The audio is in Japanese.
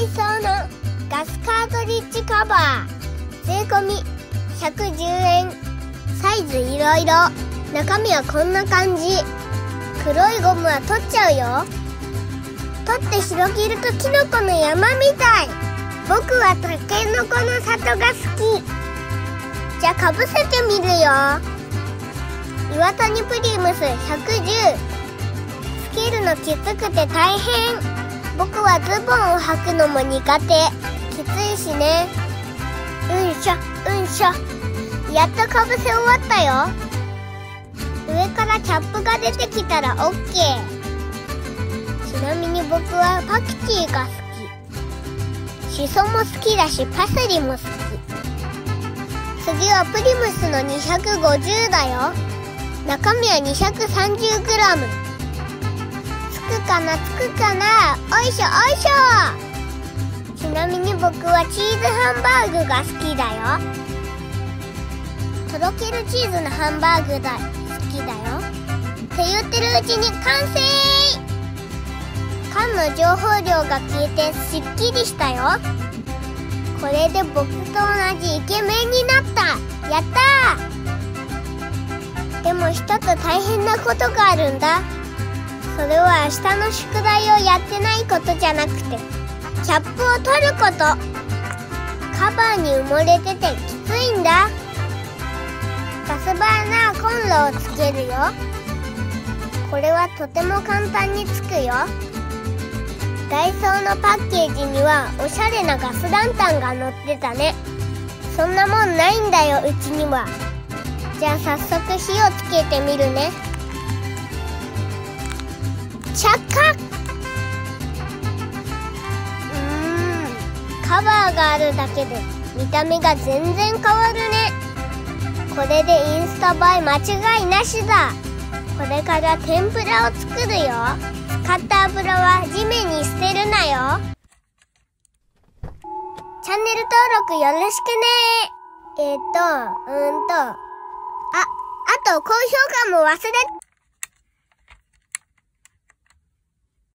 イソーのガスカートリッジカバー、税込み110円。サイズいろいろ。中身はこんな感じ。黒いゴムは取っちゃうよ。取って広げるとキノコの山みたい。僕はタケノコの里が好き。じゃあかぶせてみるよ。岩谷プリムス110。つけるのきつくて大変。僕はズボンを履くのも苦手。きついしね。うんしょうんしょ。やっとかぶせ終わったよ。上からキャップが出てきたら OK。 ちなみに僕はパクチーが好き。シソも好きだしパセリも好き。次はプリムスの250だよ。中身は 230g。 つくかなつくかな。おいしょおいしょ。ちなみに僕はチーズハンバーグが好きだよ。とろけるチーズのハンバーグだ好きだよ。って言ってるうちに完成。缶の情報量が消えてすっきりしたよ。これで僕と同じイケメンになった。やったー。でも一つ大変なことがあるんだ。それは明日の宿題をやってないことじゃなくて、キャップを取ること。カバーに埋もれててきついんだ。ガスバーナーコンロをつけるよ。これはとても簡単につくよ。ダイソーのパッケージにはおしゃれなガスランタンが載ってたね。そんなもんないんだよ、うちには。じゃあ早速火をつけてみるね。着火。カバーがあるだけで見た目が全然変わるね。これでインスタ映え間違いなしだ。これから天ぷらを作るよ。使った油は地面に捨てるなよ。チャンネル登録よろしくね。あと高評価も忘れ